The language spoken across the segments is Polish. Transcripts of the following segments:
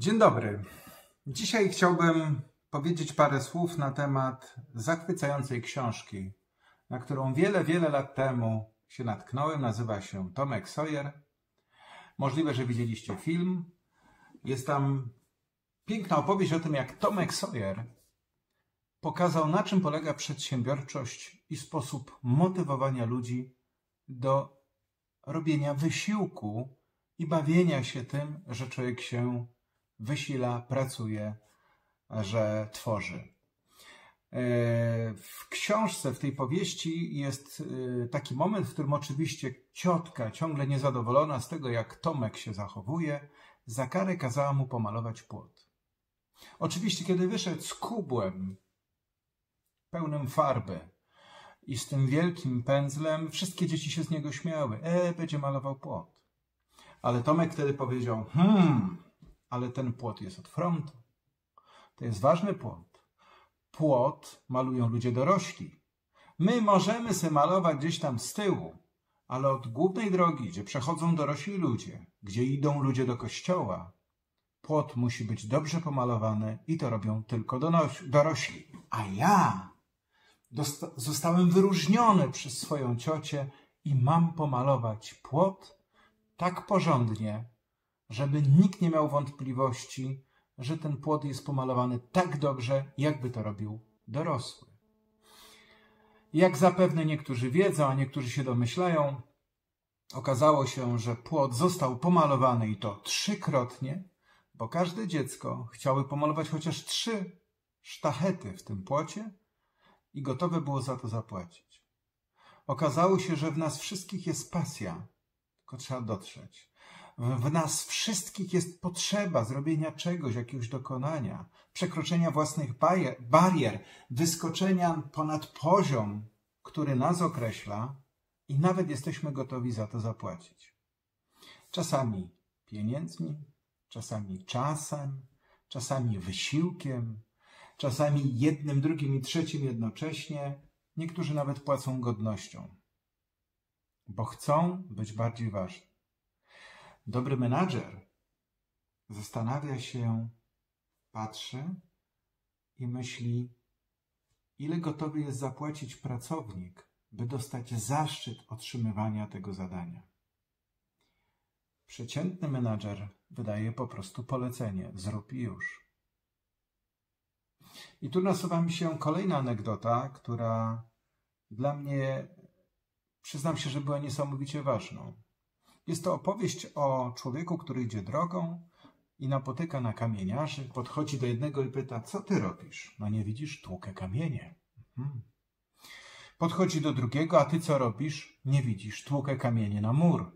Dzień dobry. Dzisiaj chciałbym powiedzieć parę słów na temat zachwycającej książki, na którą wiele lat temu się natknąłem. Nazywa się Tomek Sawyer. Możliwe, że widzieliście film. Jest tam piękna opowieść o tym, jak Tomek Sawyer pokazał, na czym polega przedsiębiorczość i sposób motywowania ludzi do robienia wysiłku i bawienia się tym, że człowiek się wysila, pracuje, że tworzy. W książce, w tej powieści jest taki moment, w którym oczywiście ciotka, ciągle niezadowolona z tego, jak Tomek się zachowuje, za karę kazała mu pomalować płot. Oczywiście, kiedy wyszedł z kubłem pełnym farby i z tym wielkim pędzlem, wszystkie dzieci się z niego śmiały. Będzie malował płot. Ale Tomek wtedy powiedział, ale ten płot jest od frontu. To jest ważny płot. Płot malują ludzie dorośli. My możemy se malować gdzieś tam z tyłu, ale od głównej drogi, gdzie przechodzą dorośli ludzie, gdzie idą ludzie do kościoła, płot musi być dobrze pomalowany i to robią tylko dorośli. A ja zostałem wyróżniony przez swoją ciocię i mam pomalować płot tak porządnie, żeby nikt nie miał wątpliwości, że ten płot jest pomalowany tak dobrze, jakby to robił dorosły. Jak zapewne niektórzy wiedzą, a niektórzy się domyślają, okazało się, że płot został pomalowany i to 3-krotnie, bo każde dziecko chciało pomalować chociaż 3 sztachety w tym płocie i gotowe było za to zapłacić. Okazało się, że w nas wszystkich jest pasja, tylko trzeba dotrzeć. W nas wszystkich jest potrzeba zrobienia czegoś, jakiegoś dokonania, przekroczenia własnych barier, wyskoczenia ponad poziom, który nas określa i nawet jesteśmy gotowi za to zapłacić. Czasami pieniędzmi, czasami czasem, czasami wysiłkiem, czasami jednym, drugim i trzecim jednocześnie. Niektórzy nawet płacą godnością, bo chcą być bardziej ważni. Dobry menadżer zastanawia się, patrzy i myśli, ile gotowy jest zapłacić pracownik, by dostać zaszczyt otrzymywania tego zadania. Przeciętny menadżer wydaje po prostu polecenie, zrób i już. I tu nasuwa mi się kolejna anegdota, która dla mnie, przyznam się, że była niesamowicie ważną. Jest to opowieść o człowieku, który idzie drogą i napotyka na kamieniarzy, podchodzi do jednego i pyta, co ty robisz? No nie widzisz, tłukę kamienie. Podchodzi do drugiego, a ty co robisz? Nie widzisz, tłukę kamienie na mur.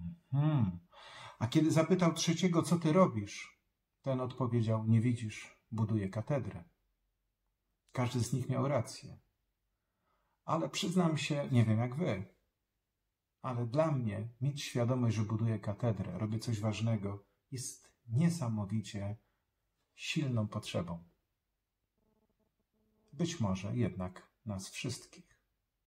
A kiedy zapytał trzeciego, co ty robisz? Ten odpowiedział, nie widzisz, buduję katedrę. Każdy z nich miał rację. Ale przyznam się, nie wiem jak wy, ale dla mnie mieć świadomość, że buduję katedrę, robię coś ważnego, jest niesamowicie silną potrzebą. Być może jednak nas wszystkich.